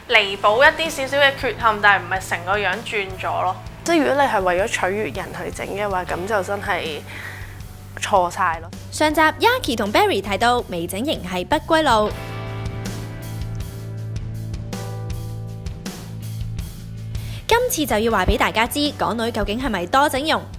彌補一啲少少嘅缺陷，但係唔係成個樣轉咗咯。 即係如果你係為咗取悅人去整嘅話，咁就真係錯晒咯。 上集 Yaki 同 Barry 提到微整形係不歸路，今次就要話俾大家知，港女究竟係咪多整容？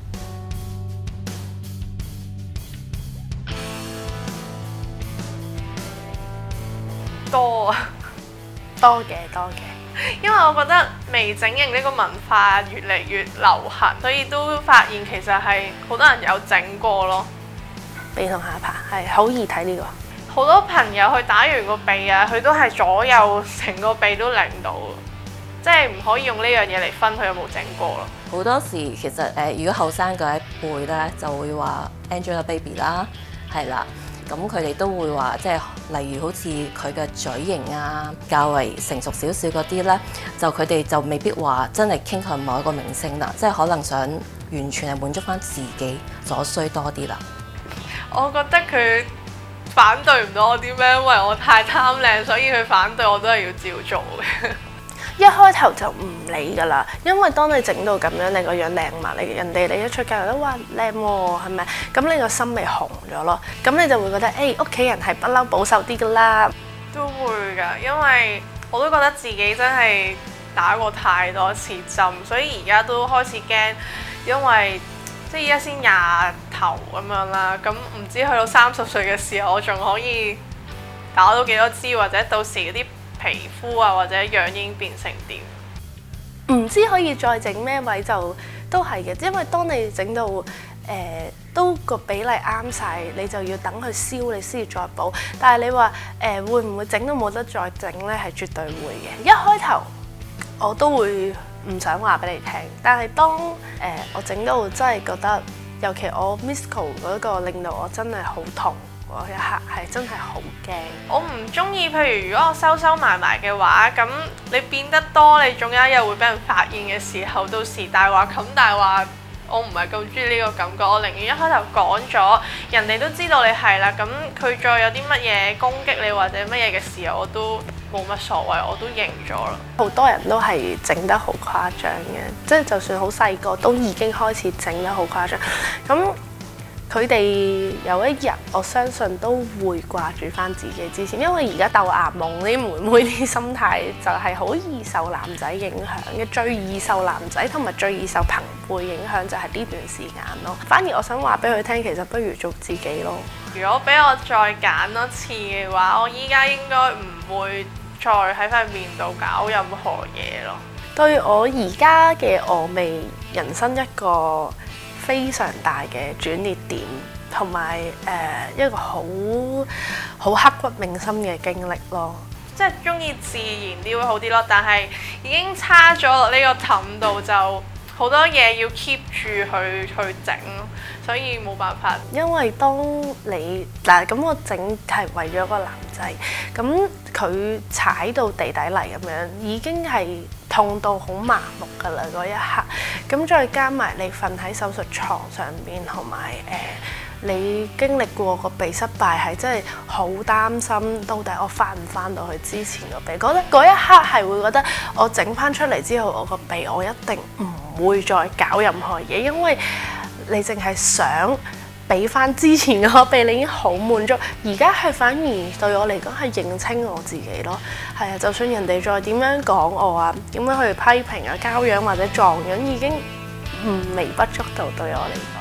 多啊， 多嘅， 因為我覺得微整形呢個文化越嚟越流行，所以都發現其實係好多人有整過咯。 鼻同下巴係好易睇呢個。 好多朋友去打完個鼻啊，佢都係左右成個鼻都擰到，即係唔可以用呢樣嘢嚟分佢有冇整過咯。 好多時其實如果後生嗰一輩咧，就會話 Angelababy 啦，係啦，咁佢哋都會話，即係例如好似佢嘅嘴型啊，較為成熟少少嗰啲咧，就佢哋就未必話真係傾向某一個明星啦，即係可能想完全係滿足翻自己所需多啲啦。 我覺得佢反對唔到我啲咩，因為我太貪靚，所以佢反對我都係要照做嘅。 一開頭就唔理㗎啦，因為當你整到咁樣，你個樣靚嘛，你一出街都話靚喎，係咪？咁你個心咪紅咗咯，咁你就會覺得誒屋企人係不嬲保守啲㗎啦。 都會㗎，因為我都覺得自己真係打過太多次針，所以而家都開始驚，因為即係而家先20頭咁樣啦，咁唔知去到30歲嘅時候，我仲可以打到幾多支，或者到時嗰啲皮膚啊或者樣已經變成點？ 唔知可以再整咩位就都係嘅，因為當你整到都個比例啱晒，你就要等佢燒，你先至再補。但係你話會唔會整到冇得再整呢？係絕對會嘅。一開頭我都會唔想話俾你聽，但係當我整到真係覺得，尤其我 Misco 嗰個令到我真係好痛嗰一刻，係真係好驚。 我唔中意，譬如如果我收埋嘅話，咁你變得多，你總有一日會俾人發現嘅時候，到時大話冚大話，我唔係咁中意呢個感覺。我寧願一開頭講咗，人哋都知道你係啦，咁佢再有啲乜嘢攻擊你或者乜嘢嘅時候，我都冇乜所謂，我都認咗啦。好多人都係整得好誇張嘅，即係就算好細個都已經開始整得好誇張。咁佢哋有一日，我相信都會掛住翻自己之前，因為而家豆芽夢啲妹妹啲心態就係好易受男仔影響嘅，最易受男仔同埋最易受朋輩影響就係呢段時間咯。反而我想話俾佢聽，其實不如做自己咯。 如果俾我再揀多次嘅話，我依家應該唔會再喺塊面度搞任何嘢咯。 對我而家嘅我味人生一個非常大嘅轉捩點，同埋一個好刻骨銘心嘅經歷咯。 即係中意自然啲會好啲咯，但係已經差咗落呢個氹度，就好多嘢要 keep 住去整咯，所以冇辦法。因為當你咁我整係為咗個男仔，咁佢踩到地底泥咁樣，已經係痛到好麻木㗎啦嗰一刻。咁再加埋你瞓喺手術床上邊，同埋你經歷過個鼻失敗，係真係好擔心，到底我翻唔翻到去之前個鼻？覺得嗰一刻係會覺得我整翻出嚟之後，我個鼻我一定唔會再搞任何嘢，因為你淨係想俾翻之前個鼻，你已經好滿足。而家係反而對我嚟講係認清我自己咯。係啊，就算人哋再點樣講我啊，點樣去批評啊、膠樣或者撞樣，已經微不足道對我嚟講。